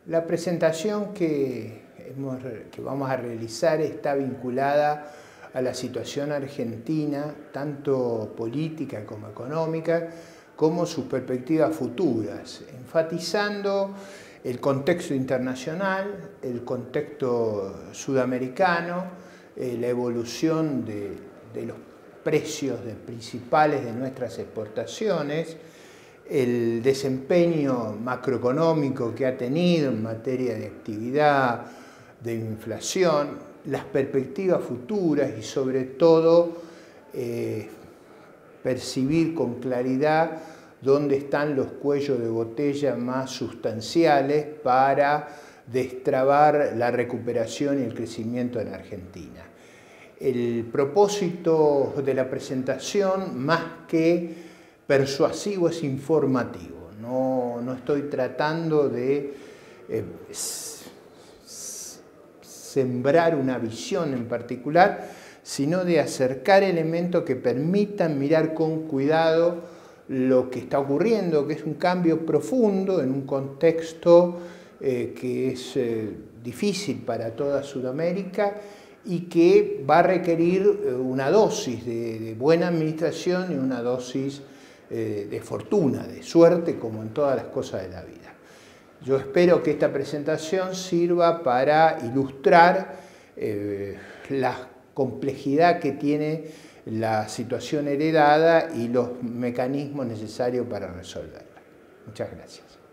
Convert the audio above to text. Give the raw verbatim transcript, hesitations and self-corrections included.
La presentación que, hemos, que vamos a realizar está vinculada a la situación argentina, tanto política como económica, como sus perspectivas futuras, enfatizando el contexto internacional, el contexto sudamericano, eh, la evolución de, de los precios de principales de nuestras exportaciones, el desempeño macroeconómico que ha tenido en materia de actividad, de inflación, las perspectivas futuras y sobre todo eh, percibir con claridad dónde están los cuellos de botella más sustanciales para destrabar la recuperación y el crecimiento en Argentina. El propósito de la presentación, más que persuasivo, es informativo. No, no estoy tratando de eh, sembrar una visión en particular, sino de acercar elementos que permitan mirar con cuidado lo que está ocurriendo, que es un cambio profundo en un contexto eh, que es eh, difícil para toda Sudamérica y que va a requerir eh, una dosis de, de buena administración y una dosis eh, de fortuna, de suerte, como en todas las cosas de la vida. Yo espero que esta presentación sirva para ilustrar eh, la complejidad que tiene la situación heredada y los mecanismos necesarios para resolverla. Muchas gracias.